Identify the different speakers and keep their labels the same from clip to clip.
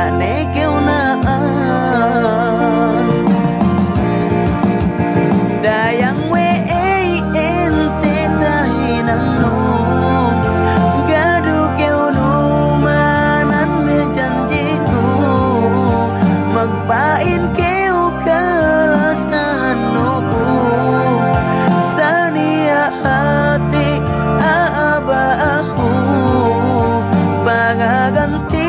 Speaker 1: ne keunaan dayang we ente tahinang no gadu keunu manan menjanji no magpain keu kalasan no ku sania hati abahu pangaganti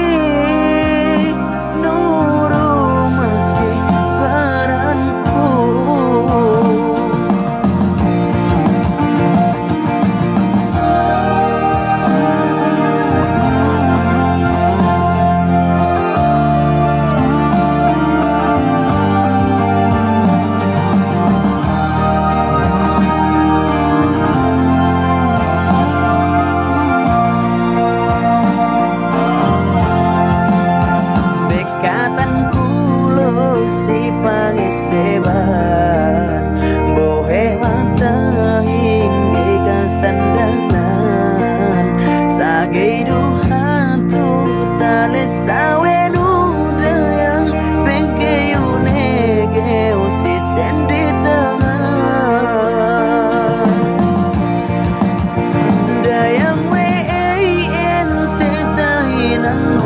Speaker 1: nuru masih baranku si pangiseban bohe matahin ke sandangan sage duhan tu tale sawenu dayang pengkeyune geu si sendi tangan dayang we ente tahinang